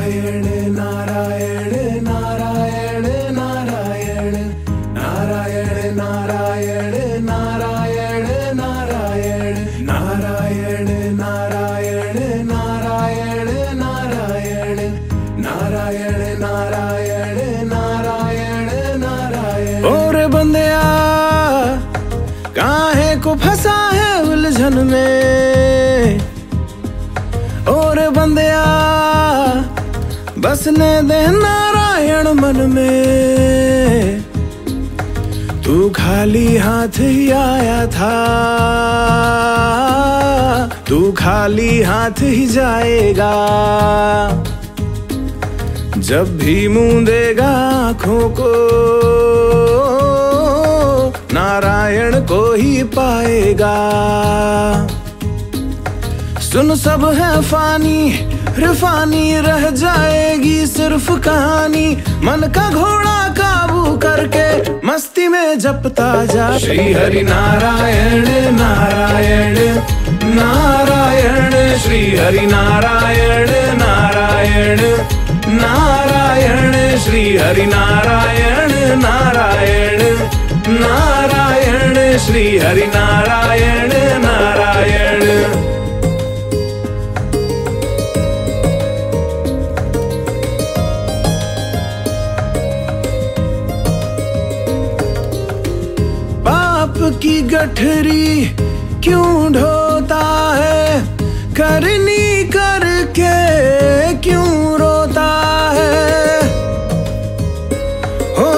नारायण नारायण नारायण नारायण नारायण नारायण नारायण नारायण नारायण नारायण नारायण नारायण नारायण नारायण नारायण नारायण। और बंदिया काहे को फंसा है उलझन में, और बंदिया बसने दे नारायण मन में। तू खाली हाथ ही आया था, तू खाली हाथ ही जाएगा। जब भी मूंदेगा आँखों को नारायण को ही पाएगा। सुन सब है फानी, रिफानी रह जाएगी सिर्फ कहानी। मन का घोड़ा काबू करके मस्ती में जपता जा श्री हरि नारायण नारायण नारायण। श्री हरि नारायण नारायण नारायण। श्री हरि नारायण नारायण नारायण। श्री हरि नारायण नारायण। पाप की गठरी क्यों ढोता है, करनी करके क्यों रोता है। हो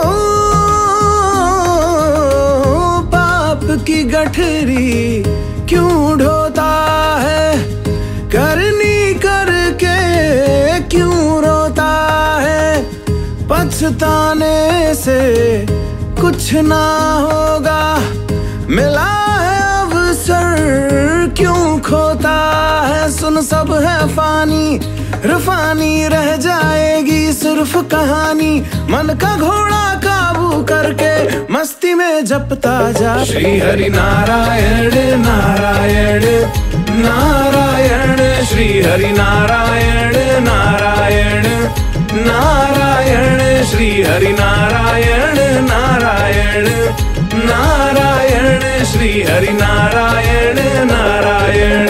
पाप की गठरी क्यों ढोता है, करनी करके क्यों रोता है। पछताने से कुछ ना होगा, मिला है अवसर क्यों खोता है। सुन सब है फानी, रिफानी रह जाएगी सिर्फ कहानी। मन का घोड़ा काबू करके मस्ती में जपता जा श्री हरि नारायण नारायण नारायण। श्री हरि नारायण नारायण नारायण। श्री हरि नारायण नारायण नारायण। श्री हरि नारायण नारायण।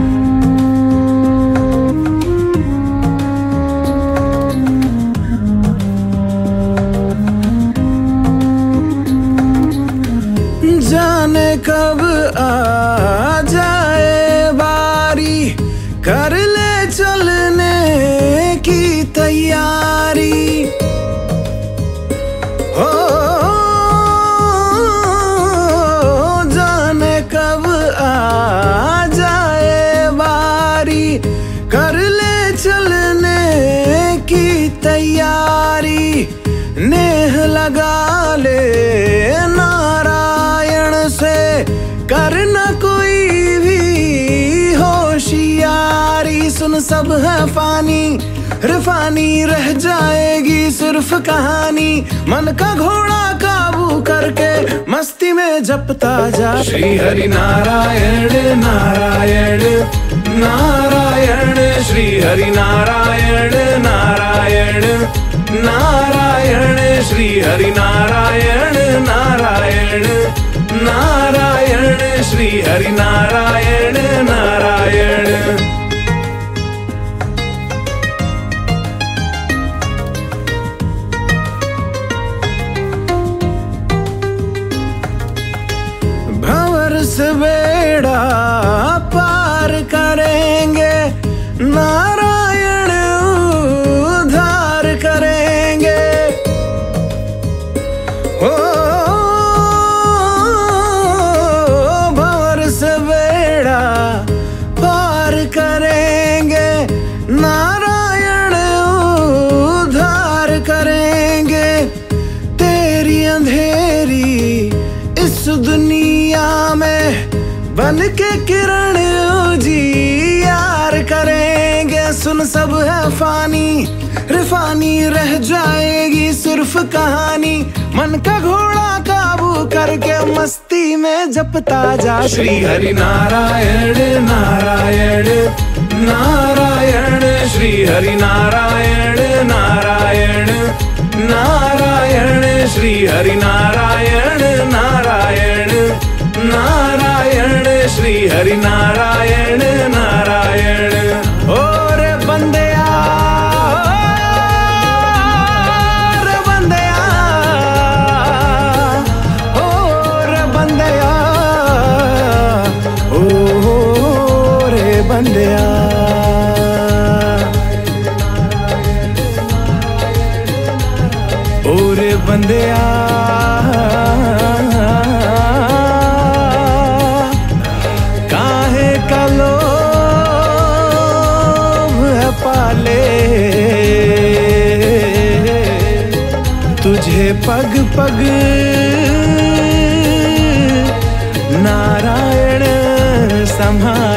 जाने कब आ जाए बारी, कर ले चलने की तैयारी। हो जाने कब आ जाए बारी, कर ले चलने की तैयारी। नेह लगा ले नारायण से, करना कोई भी होशियारी। सुन सब है फानी, रिफानी रह जाएगी सिर्फ कहानी। मन का घोड़ा काबू करके मस्ती में जपता जा श्री हरि नारायण नारायण नारायण। श्री हरि नारायण नारायण नारायण। श्री हरि नारायण नारायण नारायण। श्री हरि नारायण नारायण। भंवर से बेड़ा पार करेंगे, नारायण उद्धार करेंगे। हो भंवर से बेड़ा पार करेंगे, नारायण उद्धार करेंगे। तेरी अंधेरी इस दुनिया में बन के किरण उजियार करेंगे। सुन सब है फानी, रिफानी रह जाएगी सिर्फ कहानी। मन का घोड़ा काबू करके मस्ती में जपता जा श्री हरि नारायण नारायण नारायण श्री हरि नारायण नारायण नारायण श्री हरि नारायण नारायण नारायण श्री हरि नारायण नारायण। ओ रे बंदेया रे बंदेया ओ रे बंदेया ओ रे बंदेया। ओ रे बंदेया काहे का लोभ है पाले, तुझे पग पग नारायण संभाले।